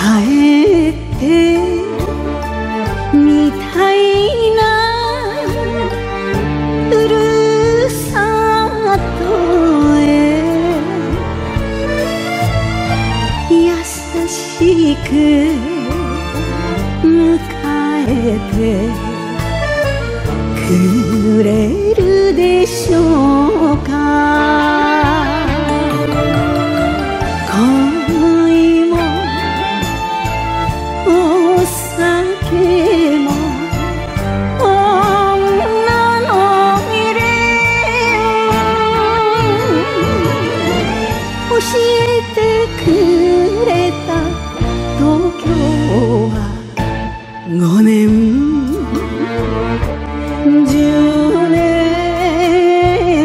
帰ってみたいなふるさとへ優しく迎えてくれるでしょうか。恋もお酒も女の未練教えてくれた東京は5年10年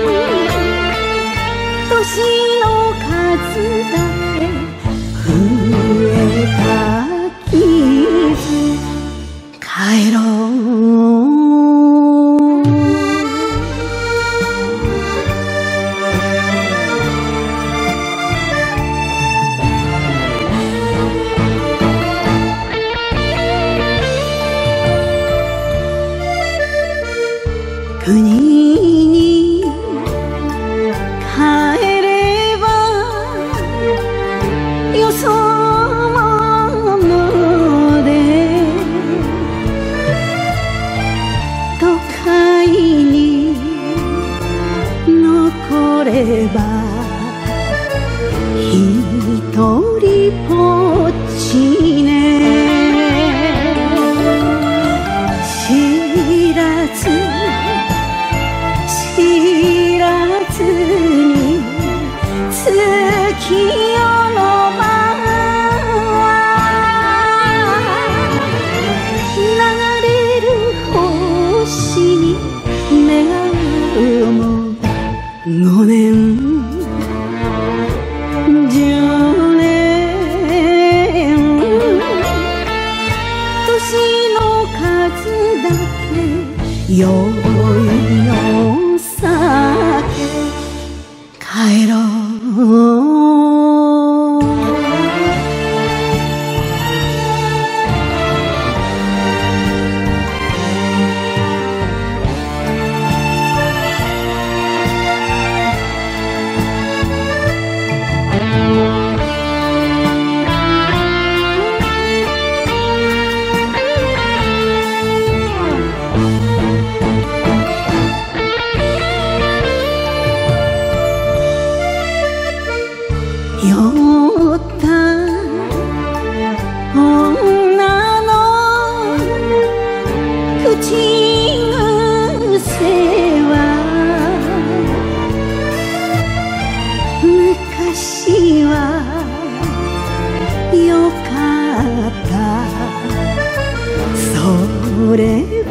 年の数だけ増えた傷帰ろう。国に帰ればよそ者で都会に残ればひとりぽっちね。知らず知らずに月夜の晩流れる星に願うも5年10年年の数だけ酔いの酒帰ろう。酔った女の口癖は昔はよかったそれ